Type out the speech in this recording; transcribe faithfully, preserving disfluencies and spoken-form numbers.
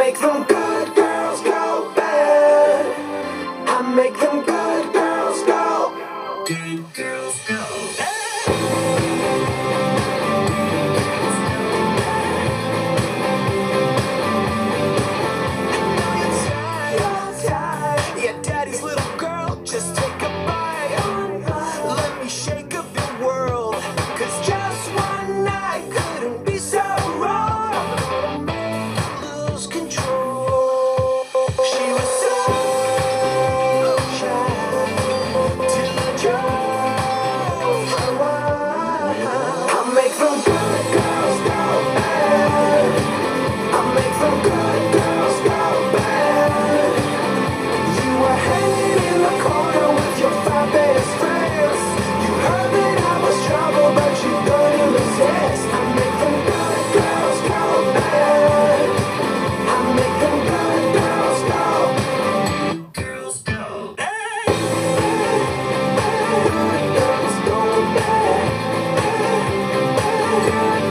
make them good girls go bad. I make them good girls go. Good girls go bad. Yeah, daddy's little girl, just take a bite. Let me shake up your world, 'cause just one night couldn't be so wrong. Lose control. She was so shy till I drove her wild. I make them good girls go bad. I make them good girls go bad. You were hanging in the corner with your five best friends. You heard that I was trouble, but you couldn't resist. I make them good girls go bad. I make them good girls go. Girls go bad. Good girls go bad. Good